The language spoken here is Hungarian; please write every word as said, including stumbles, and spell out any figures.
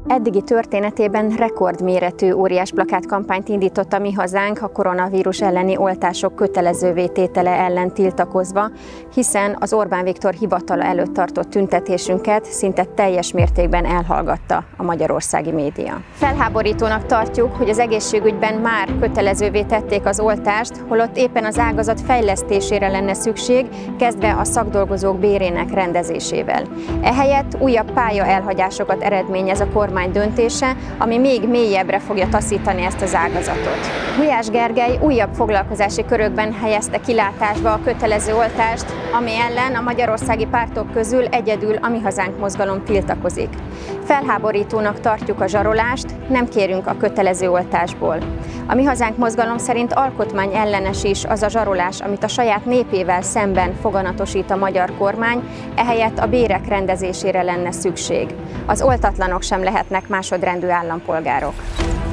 Eddigi történetében rekordméretű óriás plakátkampányt indított a Mi Hazánk a koronavírus elleni oltások kötelezővé tétele ellen tiltakozva, hiszen az Orbán Viktor hivatala előtt tartott tüntetésünket szinte teljes mértékben elhallgatta a magyarországi média. Felháborítónak tartjuk, hogy az egészségügyben már kötelezővé tették az oltást, holott éppen az ágazat fejlesztésére lenne szükség, kezdve a szakdolgozók bérének rendezésével. Ehelyett újabb pályaelhagyásokat eredményez a kormány döntése, ami még mélyebbre fogja taszítani ezt az ágazatot. Gulyás Gergely újabb foglalkozási körökben helyezte kilátásba a kötelező oltást, ami ellen a magyarországi pártok közül egyedül a Mi Hazánk mozgalom tiltakozik. Felháborítónak tartjuk a zsarolást, nem kérünk a kötelező oltásból. A Mi Hazánk mozgalom szerint alkotmány ellenes is az a zsarolás, amit a saját népével szemben foganatosít a magyar kormány, ehelyett a bérek rendezésére lenne szükség. Az oltatlanok sem lehetnek másodrendű állampolgárok.